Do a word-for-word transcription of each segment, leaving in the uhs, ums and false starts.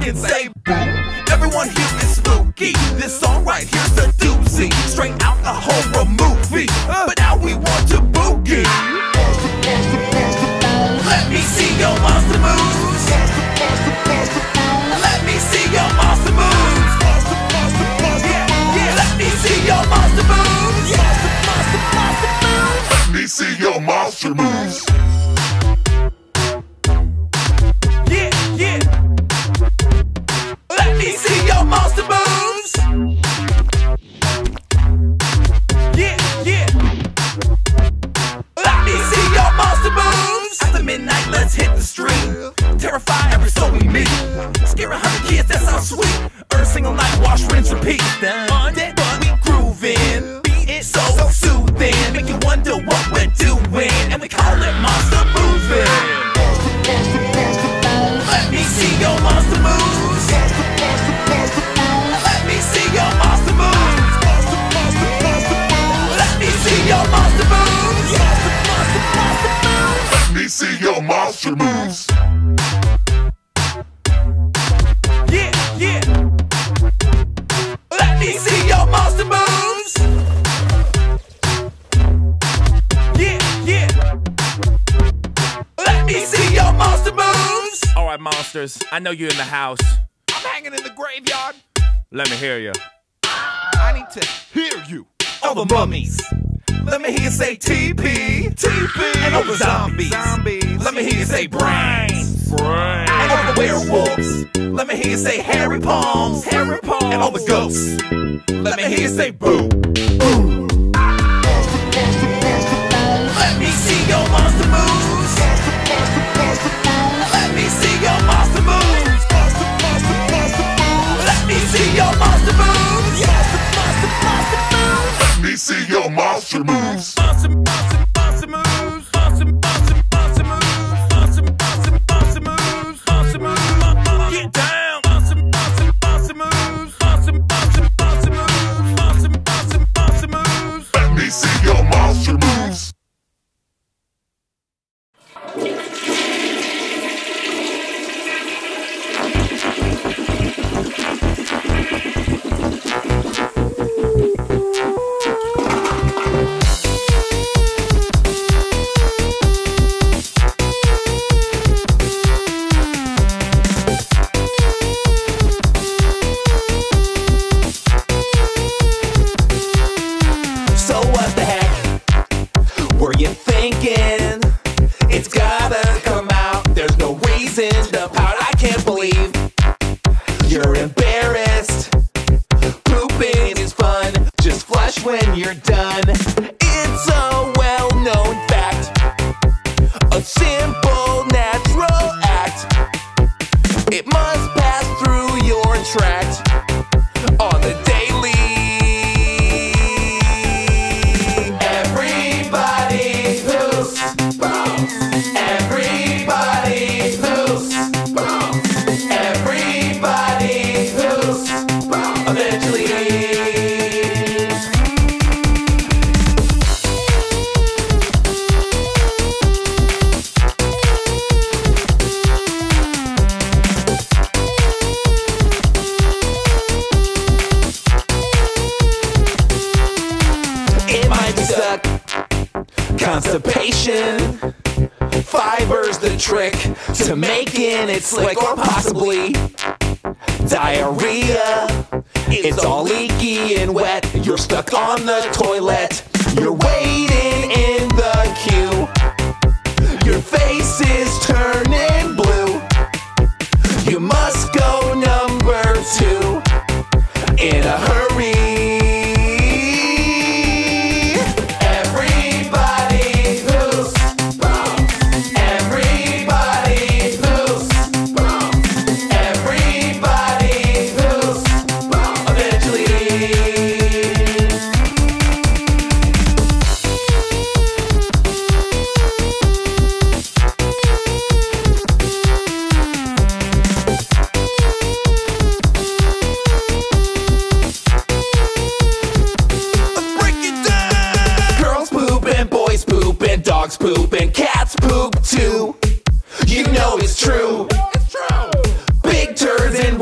can say boo. Everyone here is spooky. This song right here's a doozy, straight out a horror movie. But now we want to boogie. Let me see your monster moves. Let me see your monster moves. Yeah, yeah. Let me see your monster moves. Let me see your monster moves. Yeah, yeah. Let me see your monster moves. Yeah, yeah. Let me see your monster moves. After midnight, let's hit the street. Terrify every soul we meet. Scare a hundred kids, that sounds sweet. Earn a single night, wash, rinse, repeat. Undead, but we groovin'. Beat it so soothing. Make you wonder what we're doing, and we call it monster moving. Let me see your monster moves. Let me see your monster moves. Let me see your monster moves. Let me see your monster moves. Yeah, yeah. Let me see your monster moves. Yeah, yeah. Let me see your monster moves. Alright, monsters, I know you're in the house. I'm hanging in the graveyard. Let me hear you. I need to hear you. All the mummies. Let me hear you say T P. T P. And all the zombies. Zombies. Let me hear you say brains. Brains. And all the werewolves. Let me hear you say hairy palms. Hairy palms. And all the ghosts. Let me hear you say boo. Boo. Let me see your monster moves. Let me see your monster moves. Let me see your monster moves. Let me see your monster moves. Monster, monster, monster moves. Monster, monster, monster moves. Monster, monster, monster moves. Monster moves. Get down. Monster, monster, monster moves. Monster, monster, monster moves. Monster, monster, monster moves. Let me see your monster moves. When you're done, it's a well-known fact, a simple natural act. It must pass through your tract on the daily. Everybody poops. Everybody poops. Everybody poops. Eventually. Constipation, fiber's the trick to making it slick, or possibly diarrhea. It's all leaky and wet. You're stuck on the toilet. You're waiting in the queue. Your face is turning blue. You must go number two in a hurry. Dogs poop and cats poop too. You know it's true. It's true. Big turds and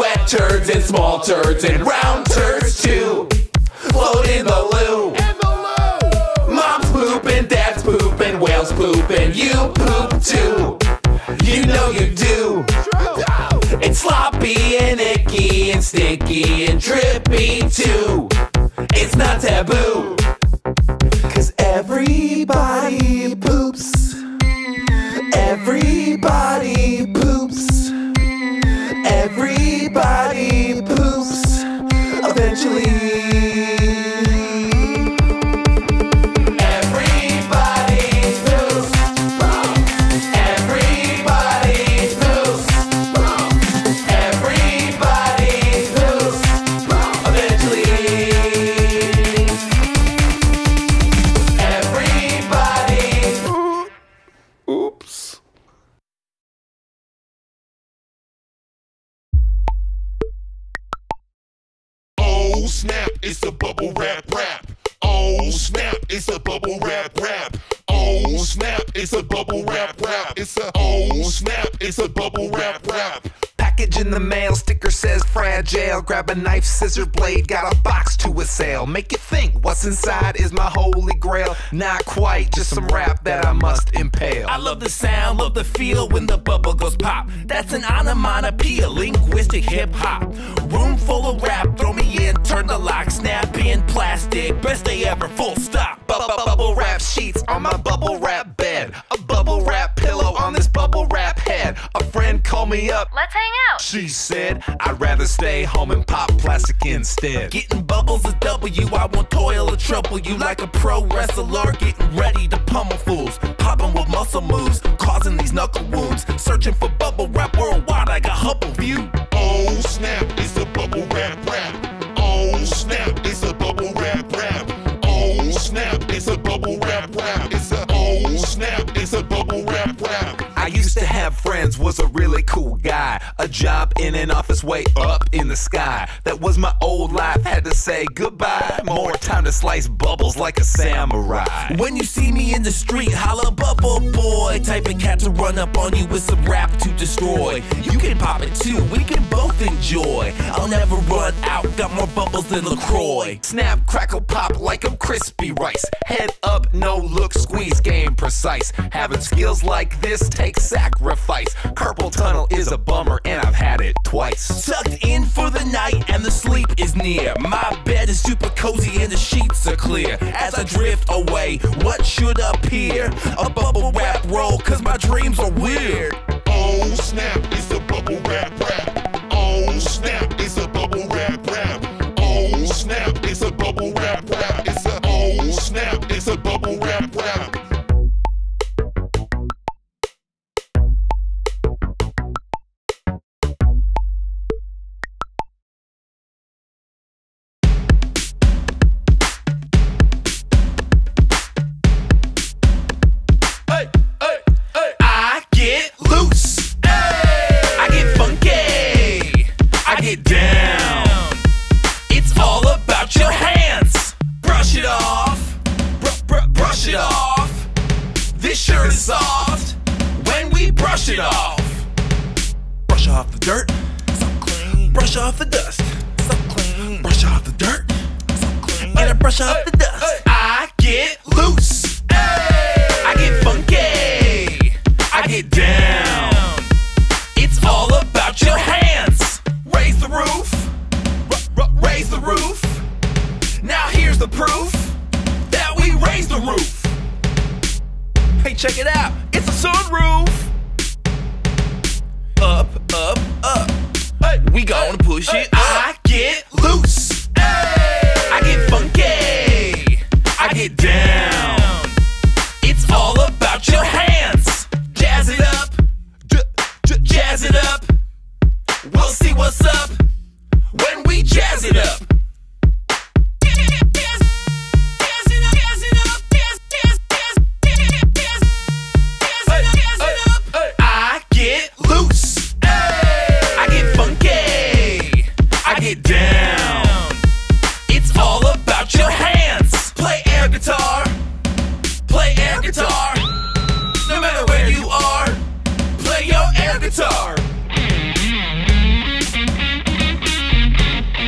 Tall turds and round turds too. Float in the loo. Mom's pooping, dad's pooping, whales pooping, you poop too. You know you do. It's sloppy and icky and stinky and drippy too. It's not taboo, 'cause everybody poops. Everybody poops. Everybody poops eventually. Oh snap, it's a bubble wrap rap. Oh snap, it's a bubble wrap rap. Oh snap, it's a bubble wrap rap. It's a oh snap, it's a bubble wrap rap. Package in the mail, sticker says fragile. Grab a knife, scissor blade, got a box to assail. Make you think what's inside is my holy grail. Not quite, just some rap that I must impale. I love the sound, love the feel when the bubble goes pop. That's an onomatopoeia, linguistic hip hop. Room full of rap, throw me in, turn the lock, snap in, plastic, best day ever, full stop. Bubble wrap sheets on my bubble wrap bed. A bubble wrap pillow on this bubble wrap head. A friend called me up, let's hang out. She said, I'd rather stay home and pop plastic instead. Getting bubbles is W, I won't toil or trouble you. Like a pro wrestler, getting ready to pummel fools. Popping with muscle moves, causing these knuckle wounds. Searching for bubble wrap worldwide, I got Hubble view. Oh snap, it's a bubble wrap rap. Oh snap, it's a bubble wrap rap. Oh snap, it's a bubble wrap rap. It's a oh snap, it's a bubble wrap rap. I used to have friends, was a really cool guy. A job in an office way up in the sky. That was my old life, had to say goodbye. More time to slice bubbles like a samurai. When you see me in the street, holla bubble boy. Type of cat to run up on you with some rap to destroy. You can pop it too, we can both enjoy. I'll never run out, got more bubbles than LaCroix. Snap, crackle, pop like I'm crispy rice. Head up, no look, squeeze, game precise. Having skills like this takes sacrifice. Carpal tunnel is a bummer and I've had it twice. Tucked in for the night and the sleep is near. My bed is super cozy and the sheets are clear. As I drift away, what should appear? A bubble wrap roll, cause my dreams are weird. Oh snap, it's a bubble wrap rap. Oh snap, it's a bubble wrap rap. Oh snap, it's a bubble wrap rap. It's a oh snap, it's a bubble wrap rap. Soft when we brush it off. Brush off the dirt, so clean. Brush off the dust, so clean. Brush off the dirt, so clean. And I brush off the dust. I get loose, I get funky, I get down. It's all about your hands. Raise the roof, r r raise the roof. Now here's the proof that we raise the roof. Hey, check it out, it's a sunroof. Up, up, up. Hey, we gonna push hey, it up. I get loose. Hey, I get funky. I get down. It's all about your hands. Jazz it up. J j jazz it up. We'll see what's up when we jazz it up. Down. It's all about your hands. Play air guitar. Play air guitar. No matter where you are, play your air guitar.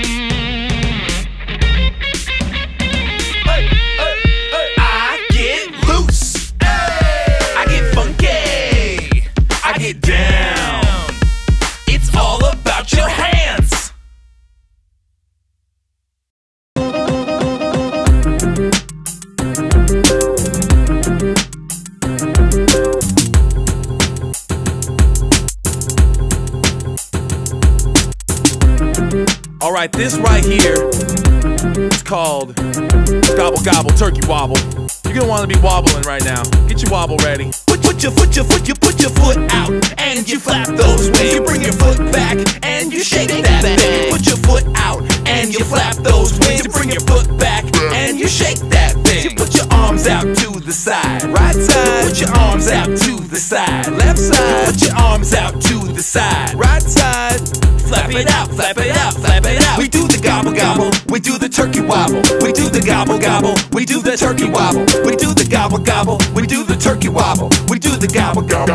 Alright, this right here is called Gobble Gobble Turkey Wobble. You're gonna wanna be wobbling right now. Get your wobble ready. Put, put your foot, your foot, you put your foot out and you flap those wings. You bring your foot back and you shake that thing. Put your foot out and you flap those wings. You bring your foot back and you shake that thing. You put your arms out to the side, right side. Put your arms out to the side, left side. Put your arms out to the side, right side. Flap it out, flap it out, flap it out. We do the gobble gobble, we do the turkey wobble. We do the gobble gobble, we do the turkey wobble. We do the gobble gobble, we do the turkey wobble. We do the gobble gobble,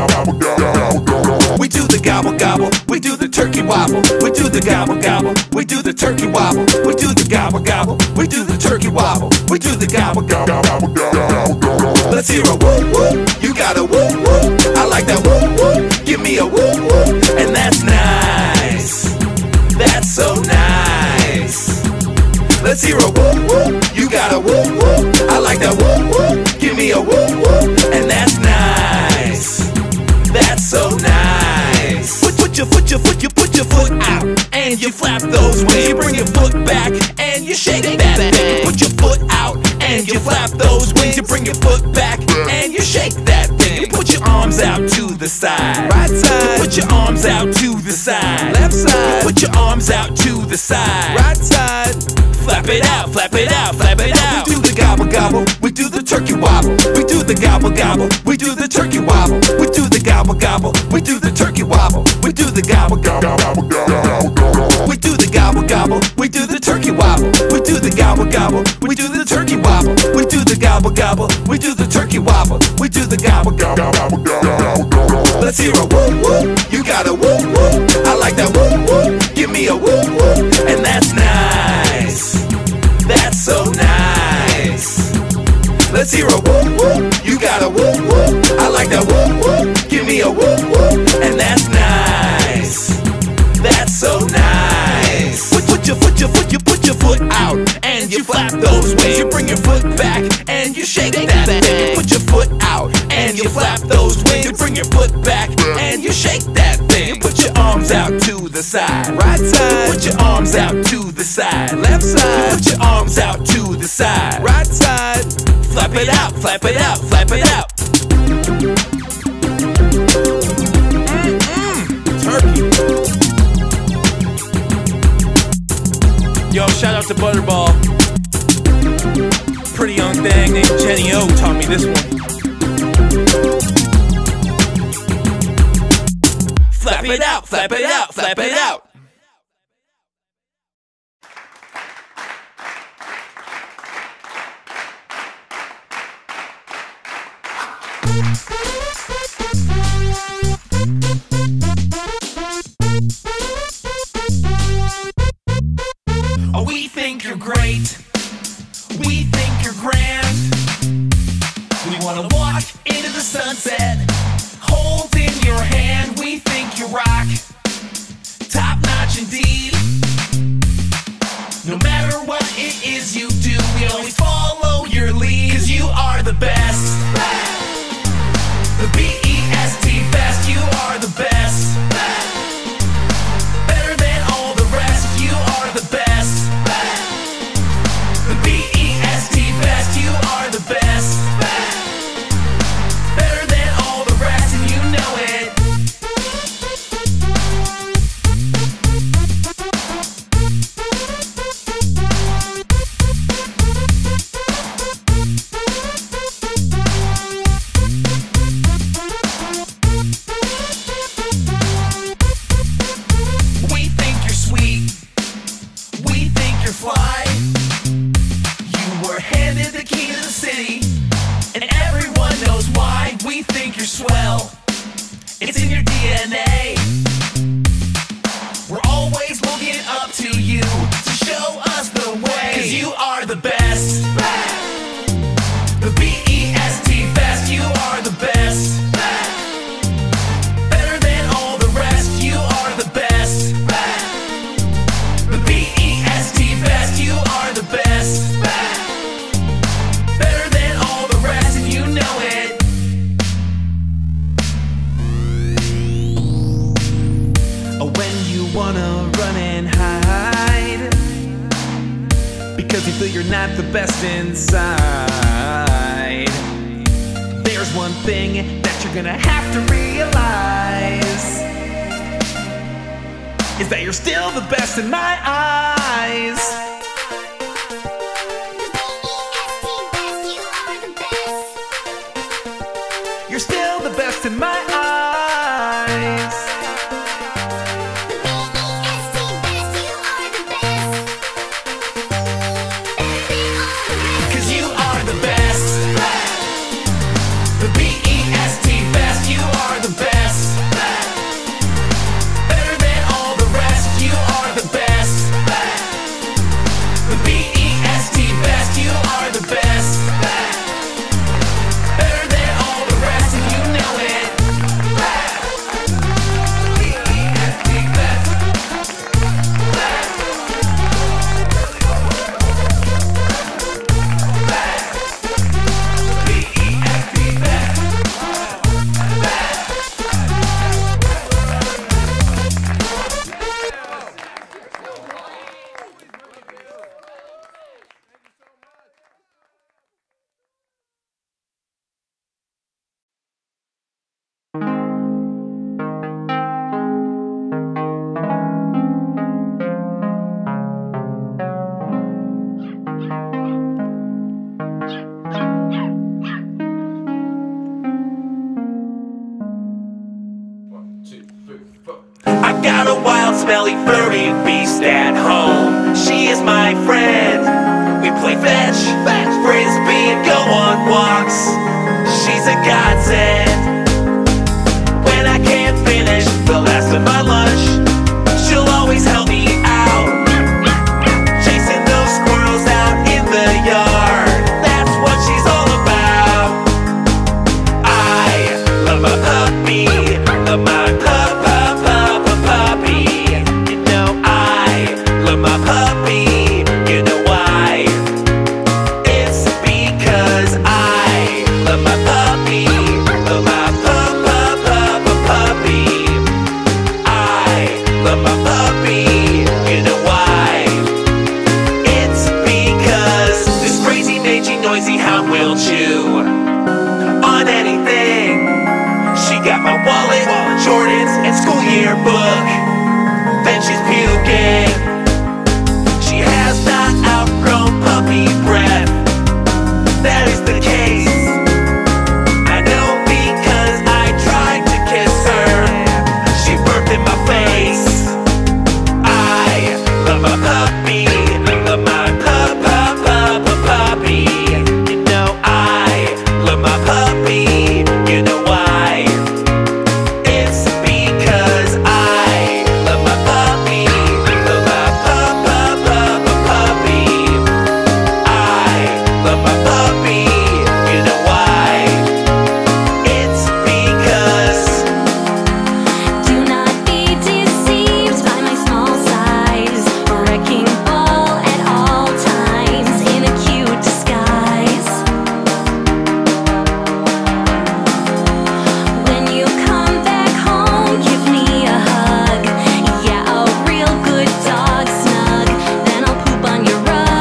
we do the gobble gobble, we do the turkey wobble. We do the gobble gobble, we do the turkey wobble. We do the gobble gobble, we do the turkey wobble. We do the gobble gobble. Let's hear a woo woo. You got a woo woo. I like that woo woo. Give me a woo woo, and that's nice. That's so nice. Let's hear a woo woo. You got a woo woo. I like that woo woo. Give me a woo woo, and that's nice. That's so nice. Put, put your foot, your foot, you put your foot out and you flap those wings. You bring your foot back and you shake that thing. Put your foot out and you flap those wings. You bring your foot back and you shake that thing. You put your arms out to the side, right side. You put your arms out to the side, left side. You put your arms out to the side, right side. Flap it out, flap it out, flap it out. We do the gobble gobble, we do the turkey wobble. We do the gobble gobble, we do the turkey wobble. We do the gobble gobble, we do the turkey wobble. We do the gobble gobble, we do the gobble gobble, we do the turkey wobble. We do the gobble gobble, we do the turkey wobble. We do the gobble gobble, we do the turkey wobble. We do the gobble gobble. Let's hear a woo woo. You got a woo woo. I like that woo woo. Give me a woo woo, and that's nice. That's so nice. Let's hear a woo woo. You got a woo woo. I like that woo woo. Give me a woo woo, and that's nice. That's so nice. Put, put your foot, your foot, you put your foot out and you flap those wings. You bring your foot back and you shake that thing. You put your foot out and you flap those wings. You bring your foot back and you shake that thing. You put your arms out to the side, right side. You put your arms out to the side, left side. You put your arms out to the side, right side. Flap it out, flap it out, flap it out. Mm-mm, turkey. Yo, shout out to Butterball. Pretty young thing named Jenny O taught me this one. Flap it out, flap it out, flap it out. Oh, we think you're great. We think you're grand. We wanna walk into the sunset, hold in your hand. We think you rock, top notch indeed. No matter what it is you do, we always follow your lead. Cause you are the best. The B E S T best, you are the best. Better than all the rest, you are the best. The B E S T best, you are the best. Better than all the rest, and you know it. We think you're sweet. We think you're fly. You were handed the key to the city, and everyone knows why. We think you're swell. It's in your D N A. We're always looking up to you to show us the way. Cause you are the best. The B E S T best, you are the best. Better than all the rest, you are the best. The B E S T best, you are the best. Better than all the rest, and you know it. When you wanna run and hide, because you feel you're not the best inside. There's one thing that you're gonna have to realize, is that you're still the best in my eyes. You're still the best in my eyes. Cause you are the best. The B E S T best, you are the best. Better than all the rest, you are the best. The B E S T best, you are the best. Better than all the rest, and you know it. B E S T best. B E S T best. I got a wild, smelly, furry beast at home. She is my friend. We play fetch, fetch, frisbee, and go on walks. She's a godsend. When I can't finish the last of my lunch, she'll always help me out. Chasing those squirrels out in the yard, that's what she's all about. I love my puppy, love my puppy. Noisy hound will chew on anything. She got my wallet, Jordans, and school yearbook. Then she's puking. She has not outgrown puppy breath. That is the case. I know because I tried to kiss her. She burped in my face. I love my puppy, love my puppy. Love my puppy, you know why? It's because I love my puppy, love my puppy. I love my puppy, you know why? It's because. Do not be deceived by my small size, wrecking ball at all times in a cute disguise. When you come back home, give me a hug. Yeah, a real good dog snug. Then I'll poop on your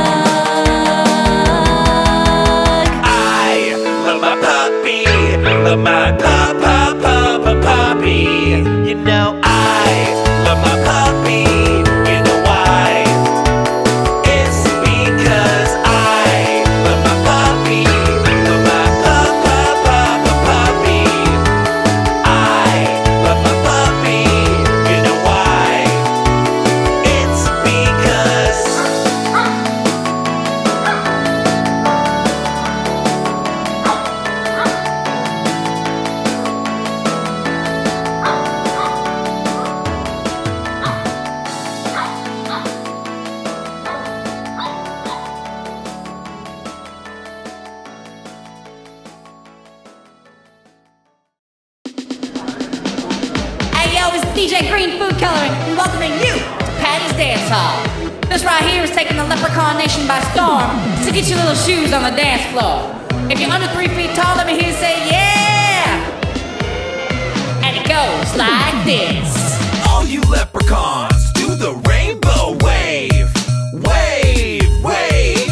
rug. I love my puppy, love my puppy. You know I love my puppy, you know why? It's because I love my puppy, love my puppy. I love my puppy, you know why? It's because. Hey yo, it's D J Green Food Coloring, and welcoming you to Patty's Dance Hall. This right here is taking the Leprechaun Nation by storm, so get your little shoes on the dance floor. If you're under three feet tall, let me hear you say yeah! And it goes like this. All you leprechauns, do the rainbow wave. Wave, wave.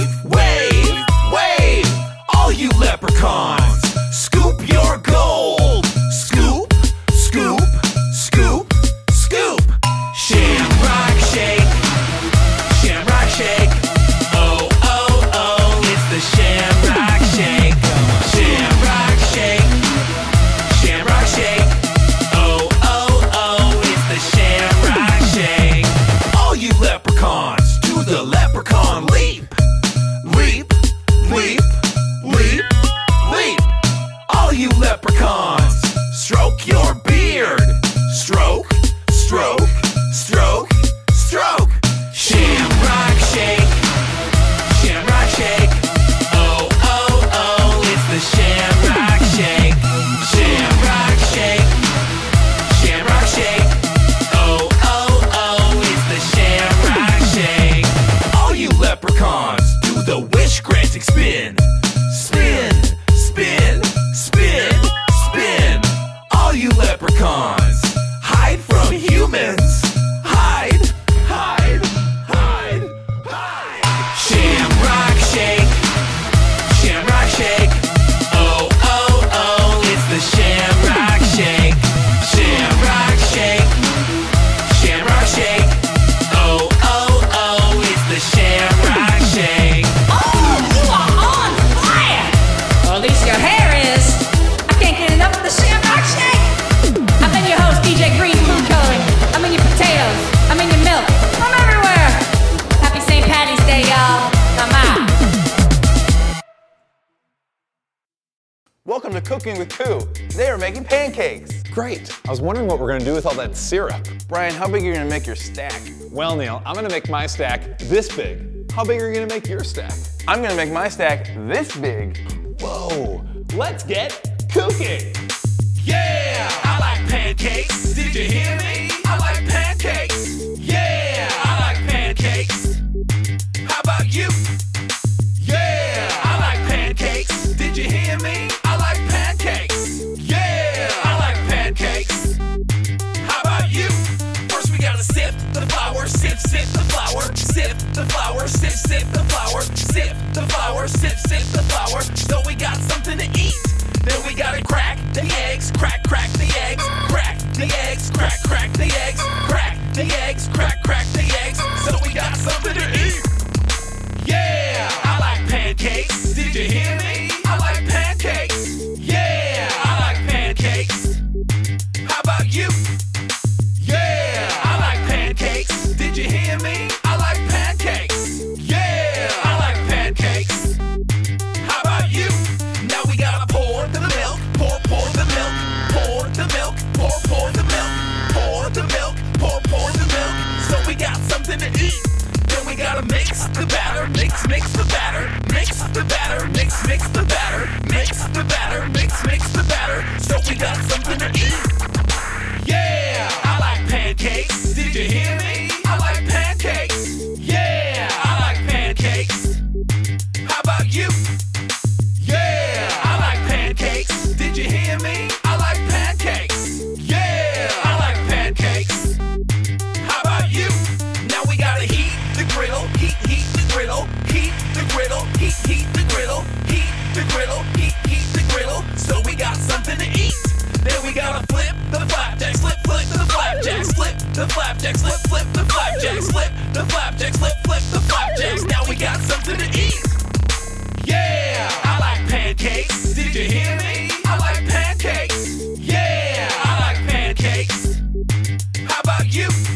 Cooking with Koo. Today we're making pancakes. Great. I was wondering what we're gonna do with all that syrup. Brian, how big are you gonna make your stack? Well, Neil, I'm gonna make my stack this big. How big are you gonna make your stack? I'm gonna make my stack this big. Whoa, let's get cooking. Yeah, I like pancakes. Did you hear me? I like pancakes. Yeah, I like pancakes. How about you? Yeah, I like pancakes. Did you hear me? I like pancakes. Yeah, I like pancakes. How about you? First we gotta sift the flour, sift, sift the flour, sift the flour, sift, sift the flour, sift the flour, sift, sift the flour. So we got something to eat. Then we gotta crack the eggs, crack, crack the eggs, crack the eggs, crack, crack the eggs, crack the eggs, crack, crack the eggs. So we got something to eat. Yeah, I like pancakes. Did you hear me? I like pancakes. Yeah, I like pancakes. How about you? Yeah, I like pancakes. Did you hear me? I like pancakes. Yeah, I like pancakes. How about you? Now we gotta pour the milk, pour, pour the milk, pour the milk, pour, pour the milk, pour the milk, pour, pour the milk. So we got something to eat. Then we gotta mix the batter, mix, mix the batter, mix the batter, mix, mix the batter, mix the batter, mix, mix the batter. So we got something to eat. Yeah, I like pancakes. Did you hear me? I like pancakes. Yeah, I like pancakes. How about you? Yeah, I like pancakes. Did you hear me? I like pancakes. Yeah, I like pancakes. How about you? Now we gotta heat the griddle, heat, heat the griddle, heat the griddle, heat, heat the griddle, heat the griddle, heat, heat the griddle. So we got something to eat. Then we gotta flip the flapjacks, flip, flip the flapjacks, flip the flapjacks, flip, flip the flapjacks, flip the flapjacks, flip, flip the flapjacks. Now we got something to eat. Yeah, I like pancakes. Did you hear me? I like pancakes. Yeah, I like pancakes. How about you?